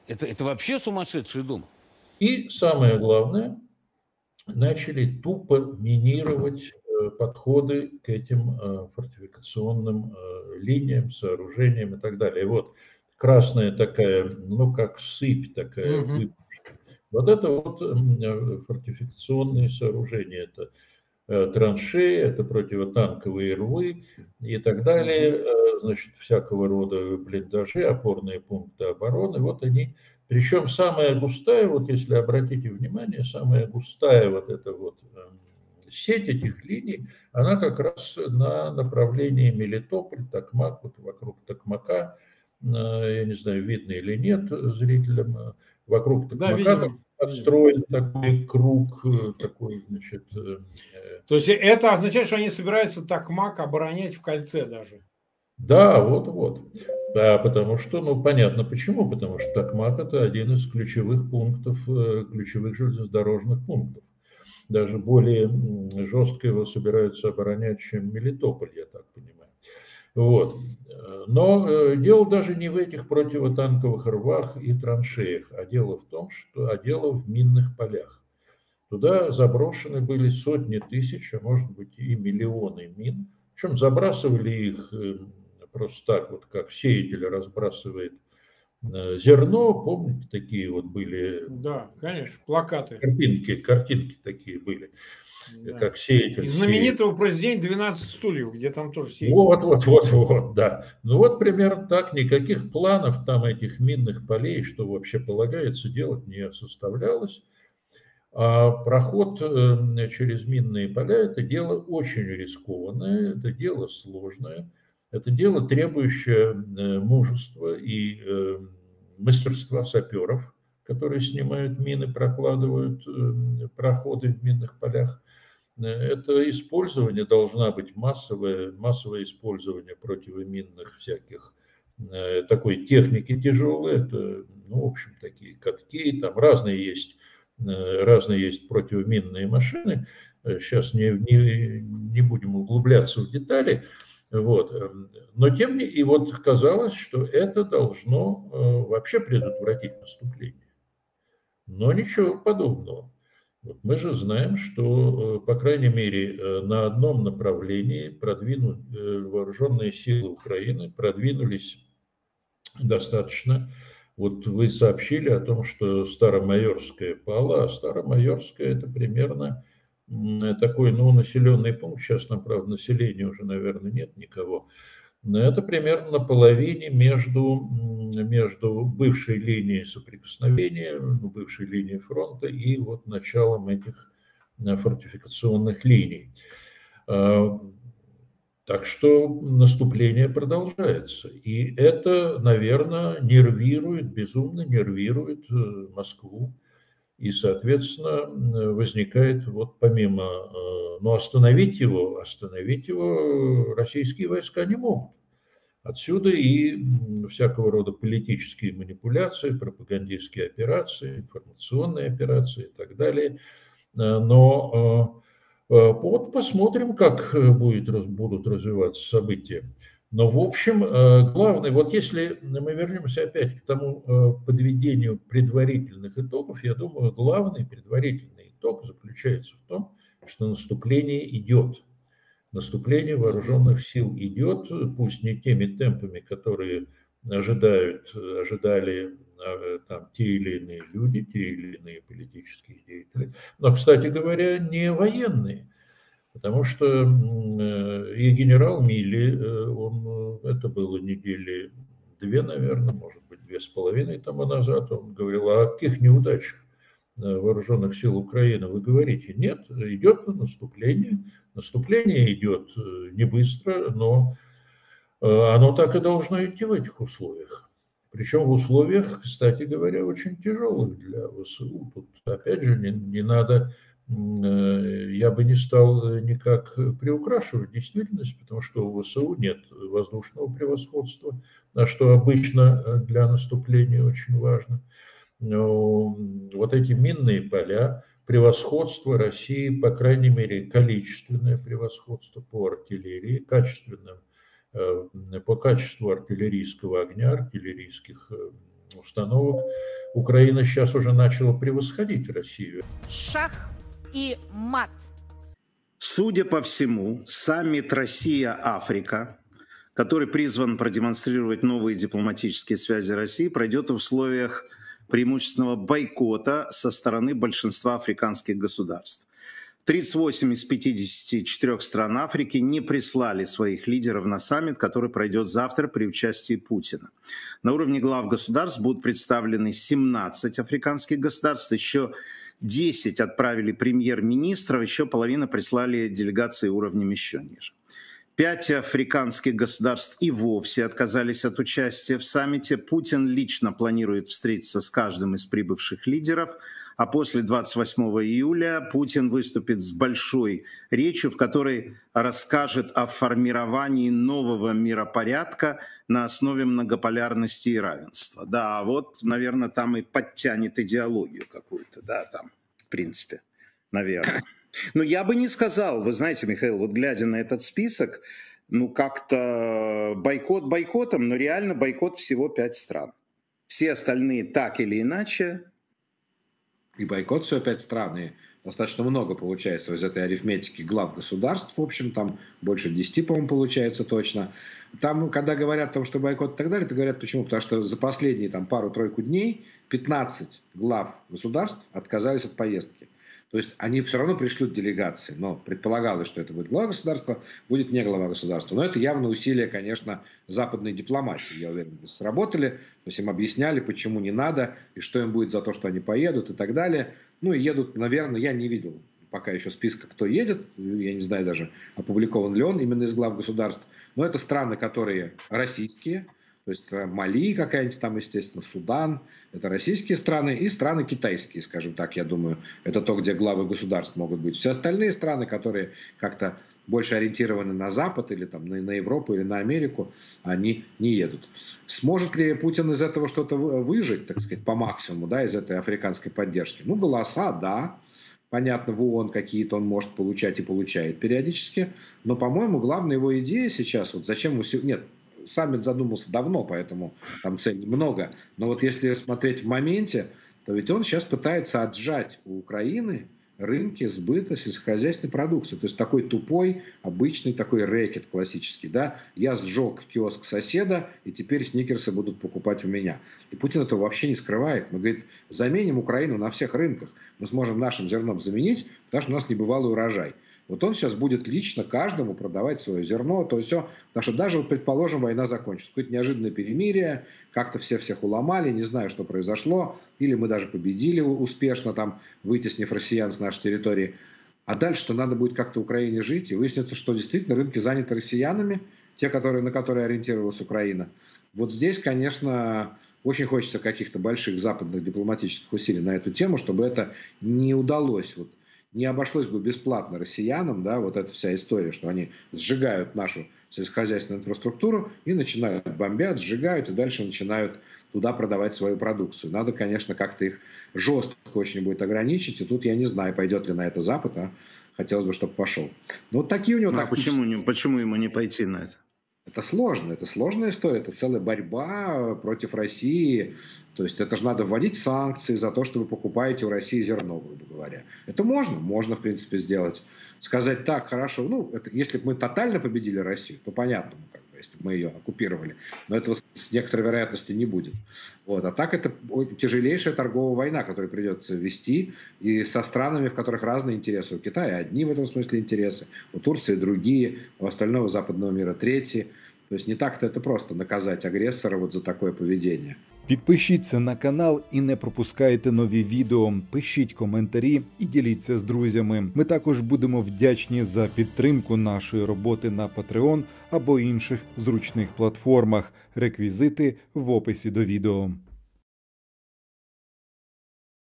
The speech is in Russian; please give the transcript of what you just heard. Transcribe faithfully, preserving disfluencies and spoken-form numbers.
Это, это вообще сумасшедший дом. И самое главное, начали тупо минировать э, подходы к этим э, фортификационным э, линиям, сооружениям и так далее. И вот красная такая, ну как сыпь такая, Мгм. выпавшая. Вот это вот э, фортификационные сооружения. Это э, траншеи, это противотанковые рвы и так далее, Мгм. э, значит, всякого рода блиндажи, опорные пункты обороны. Вот они, причем самая густая, вот если обратите внимание, самая густая вот эта вот э, сеть этих линий, она как раз на направлении Мелитополь, Токмак, вот вокруг Токмака, э, я не знаю, видно или нет зрителям, э, вокруг Да, Токмака там видим. Видим. построен такой круг, э, такой, значит, э, То есть это означает, что они собираются Токмак оборонять в кольце даже. да, вот-вот. Да, потому что, ну, понятно почему. Потому что Токмак – это один из ключевых пунктов, э, ключевых железнодорожных пунктов. Даже более м, жестко его собираются оборонять, чем Мелитополь, я так понимаю. Вот. Э, Но э, дело даже не в этих противотанковых рвах и траншеях, а дело в том, что, а дело в минных полях. Туда заброшены были сотни тысяч, а может быть и миллионы мин. Причем забрасывали их э, просто так, вот как сеятель разбрасывает э, зерно. Помните, такие вот были Да, конечно, плакаты. картинки, картинки такие были, э, Да. как И сеятель сеет. знаменитого произведения «двенадцать стульев», где там тоже сеятель. Вот, вот, вот, вот, да. Ну вот примерно так. Никаких планов там этих минных полей, что вообще полагается делать, не составлялось. А проход э, через минные поля – это дело очень рискованное, это дело сложное, это дело, требующее э, мужества и э, мастерства саперов, которые снимают мины, прокладывают э, проходы в минных полях. Э, Это использование должна быть массовое, массовое использование противоминных всяких э, такой техники тяжелой. Это, ну, в общем, такие катки, там разные есть, э, разные есть противоминные машины. Сейчас не, не, не будем углубляться в детали. Вот. Но тем не и вот казалось, что это должно э, вообще предотвратить наступление. Но ничего подобного. Вот мы же знаем, что, э, по крайней мере, э, на одном направлении продвину, э, вооруженные силы Украины продвинулись достаточно. Вот вы сообщили о том, что Старомайорская пала, а Старомайорская – это примерно м, такой, ну, населенный пункт. Сейчас там, правда, населения уже, наверное, нет никого. Но это примерно на половине между, между бывшей линией соприкосновения, ну, бывшей линией фронта и вот началом этих э, фортификационных линий. А, Так что наступление продолжается. И это, наверное, нервирует, безумно нервирует э, Москву. И, соответственно, возникает вот помимо, э, ну, остановить его, остановить его российские войска не могут. Отсюда и всякого рода политические манипуляции, пропагандистские операции, информационные операции и так далее. Э, Но э, э, вот посмотрим, как э, будет, будут развиваться события. Но, в общем, э, главное, вот если мы вернемся опять к тому э, подведению предварительных итогов, я думаю, главный предварительный итог заключается в том, что наступление идет. Наступление Мгм. вооруженных сил идет, пусть не теми темпами, которые ожидают, ожидали э, там те или иные люди, те или иные политические деятели, но, кстати говоря, не военные. Потому что э, и генерал Милли, э, он, э, это было недели две, наверное, может быть, две с половиной тому назад, он говорил, о каких неудачах э, вооруженных сил Украины вы говорите? Нет, идет наступление. Наступление идет э, не быстро, но э, оно так и должно идти в этих условиях. Причем в условиях, кстати говоря, очень тяжелых для ВСУ. Тут, опять же, не, не надо, э, я бы не стал никак приукрашивать действительность, потому что у ВСУ нет воздушного превосходства, а что обычно для наступления очень важно. Но вот эти минные поля, превосходство России, по крайней мере, количественное превосходство по артиллерии, качественным, э, по качеству артиллерийского огня, артиллерийских э, установок, Украина сейчас уже начала превосходить Россию. Шах и мат. Судя по всему, саммит Россия-Африка, который призван продемонстрировать новые дипломатические связи России, пройдет в условиях преимущественного бойкота со стороны большинства африканских государств. тридцать восемь из пятидесяти четырёх стран Африки не прислали своих лидеров на саммит, который пройдет завтра при участии Путина. На уровне глав государств будут представлены семнадцать африканских государств, еще десять отправили премьер-министров, еще половина прислали делегации уровнем еще ниже. Пять африканских государств и вовсе отказались от участия в саммите. Путин лично планирует встретиться с каждым из прибывших лидеров, а после двадцать восьмого июля Путин выступит с большой речью, в которой расскажет о формировании нового миропорядка на основе многополярности и равенства. Да, вот, наверное, там и подтянет идеологию какую-то, да, там, в принципе, наверное. Но я бы не сказал, вы знаете, Михаил, вот глядя на этот список, ну как-то бойкот бойкотом, но реально бойкот всего пять стран. Все остальные так или иначе. И бойкот всего пять стран, и достаточно много получается из этой арифметики глав государств, в общем, там больше десяти, по-моему, получается точно. Там, когда говорят о том, что бойкот и так далее, то говорят почему? Потому что за последние там пару-тройку дней пятнадцать глав государств отказались от поездки. То есть они все равно пришлют делегации, но предполагалось, что это будет глава государства, будет не глава государства. Но это явно усилие, конечно, западной дипломатии. Я уверен, сработали, то есть им объясняли, почему не надо, и что им будет за то, что они поедут и так далее. Ну и едут, наверное, я не видел пока еще списка, кто едет, я не знаю даже, опубликован ли он именно из глав государств, но это страны, которые российские. То есть Мали какая-нибудь там, естественно, Судан, это российские страны, и страны китайские, скажем так, я думаю, это то, где главы государств могут быть. Все остальные страны, которые как-то больше ориентированы на Запад или там, на, на Европу или на Америку, они не едут. Сможет ли Путин из этого что-то выжить, так сказать, по максимуму, да, из этой африканской поддержки? Ну, голоса, да. Понятно, в ООН какие-то он может получать и получает периодически, но, по-моему, главная его идея сейчас, вот зачем ему... Нет, саммит задумался давно, поэтому там целей много. Но вот если смотреть в моменте, то ведь он сейчас пытается отжать у Украины рынки сбыта сельскохозяйственной продукции. То есть такой тупой, обычный такой рэкет классический. Да? Я сжег киоск соседа, и теперь сникерсы будут покупать у меня. И Путин этого вообще не скрывает. Мы, говорит, заменим Украину на всех рынках. Мы сможем нашим зерном заменить, потому что у нас небывалый урожай. Вот он сейчас будет лично каждому продавать свое зерно, то есть все. Потому что даже, вот, предположим, война закончится. Какое-то неожиданное перемирие, как-то все всех уломали, не знаю, что произошло. Или мы даже победили успешно, там, вытеснив россиян с нашей территории. А дальше-то надо будет как-то Украине жить. И выяснится, что действительно рынки заняты россиянами, те, которые, на которые ориентировалась Украина. Вот здесь, конечно, очень хочется каких-то больших западных дипломатических усилий на эту тему, чтобы это не удалось. Вот, не обошлось бы бесплатно россиянам, да, вот эта вся история, что они сжигают нашу сельскохозяйственную инфраструктуру и начинают бомбят, сжигают и дальше начинают туда продавать свою продукцию. Надо, конечно, как-то их жестко очень будет ограничить, и тут я не знаю, пойдет ли на это Запад, а хотелось бы, чтобы пошел. Ну, вот такие у него... Ну, так... а почему, не, почему ему не пойти на это? Это сложно, это сложная история, это целая борьба против России. То есть это же надо вводить санкции за то, что вы покупаете у России зерно, грубо говоря. Это можно, можно в принципе сделать. Сказать так, хорошо, ну, это, если бы мы тотально победили Россию, то понятно, ну, как бы, если бы мы ее оккупировали. Но этого с некоторой вероятностью не будет. Вот. А так это тяжелейшая торговая война, которую придется вести, и со странами, в которых разные интересы. У Китая одни в этом смысле интересы, у Турции другие, у остального западного мира третьи. То есть не так-то это просто наказать агрессора вот за такое поведение. Підпишіться на канал і не пропускайте нові відео, пишіть коментарі і діліться з друзями. Ми також будемо вдячні за підтримку нашої роботи на Patreon або інших зручних платформах. Реквізити в описі до відео.